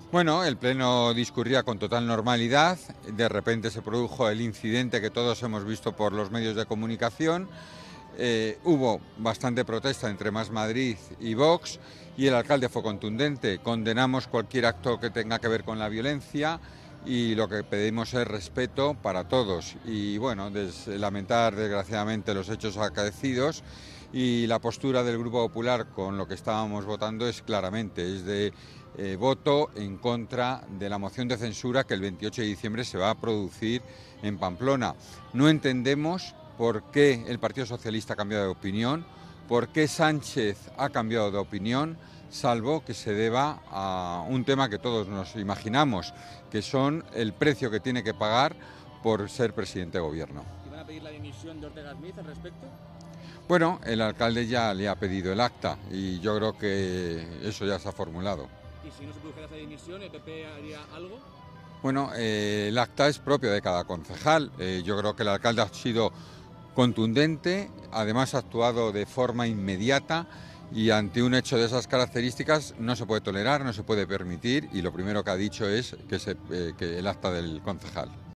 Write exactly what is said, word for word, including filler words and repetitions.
Bueno, el pleno discurría con total normalidad, de repente se produjo el incidente que todos hemos visto por los medios de comunicación, eh, hubo bastante protesta entre Más Madrid y Vox y el alcalde fue contundente: condenamos cualquier acto que tenga que ver con la violencia y lo que pedimos es respeto para todos. Y bueno, des, lamentar desgraciadamente los hechos acaecidos, y la postura del Grupo Popular con lo que estábamos votando es claramente, es de eh, voto en contra de la moción de censura que el veintiocho de diciembre se va a producir en Pamplona. No entendemos por qué el Partido Socialista ha cambiado de opinión, por qué Sánchez ha cambiado de opinión, salvo que se deba a un tema que todos nos imaginamos, que son el precio que tiene que pagar por ser presidente de gobierno. ¿Y van a pedir la dimisión de Ortega Smith al respecto? Bueno, el alcalde ya le ha pedido el acta y yo creo que eso ya se ha formulado. ¿Y si no se produjera esa dimisión, el P P haría algo? Bueno, eh, el acta es propio de cada concejal. Eh, yo creo que el alcalde ha sido contundente, además ha actuado de forma inmediata y ante un hecho de esas características no se puede tolerar, no se puede permitir, y lo primero que ha dicho es que, se, eh, que el acta del concejal.